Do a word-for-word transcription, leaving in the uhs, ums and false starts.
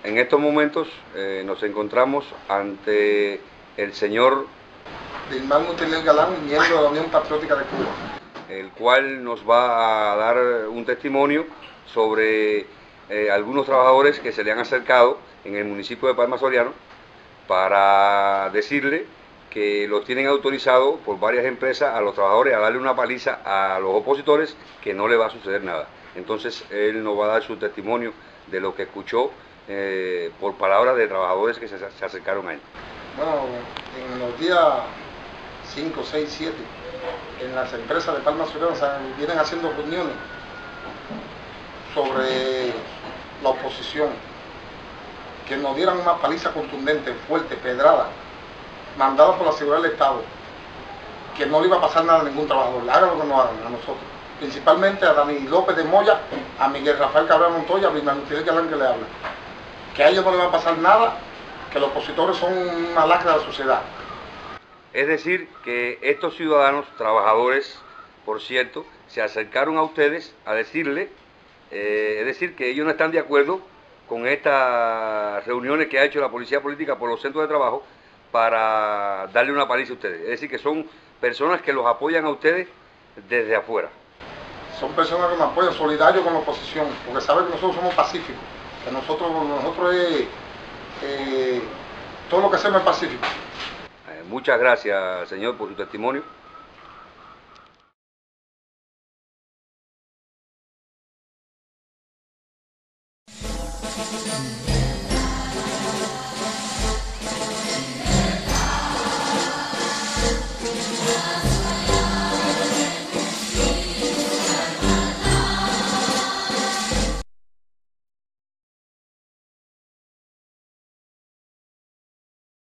En estos momentos eh, nos encontramos ante el señor Dilmán Montenegro Galán, miembro de la Unión Patriótica de Cuba, el cual nos va a dar un testimonio sobre eh, algunos trabajadores que se le han acercado en el municipio de Palma Soriano para decirle que lo tienen autorizado por varias empresas a los trabajadores a darle una paliza a los opositores, que no le va a suceder nada. Entonces él nos va a dar su testimonio de lo que escuchó eh, por palabras de trabajadores que se, se acercaron a él. Bueno, en los días cinco, seis, siete, en las empresas de Palma Soriano se vienen haciendo reuniones sobre la oposición, que nos dieran una paliza contundente, fuerte, pedrada, mandada por la seguridad del Estado, que no le iba a pasar nada a ningún trabajador, hagan lo que nos hagan a nosotros, principalmente a Dani López de Moya, a Miguel Rafael Cabral Montoya, a Dilmán Montenegro Galán, que le habla, que a ellos no les va a pasar nada, que los opositores son una lacra de la sociedad. Es decir, que estos ciudadanos, trabajadores, por cierto, se acercaron a ustedes a decirle, eh, es decir, que ellos no están de acuerdo con estas reuniones que ha hecho la policía política por los centros de trabajo para darle una paliza a ustedes. Es decir, que son personas que los apoyan a ustedes desde afuera. Son personas que nos apoyan, solidarios con la oposición, porque saben que nosotros somos pacíficos, que nosotros, nosotros es, eh, todo lo que hacemos es pacífico. Eh, muchas gracias, señor, por su testimonio.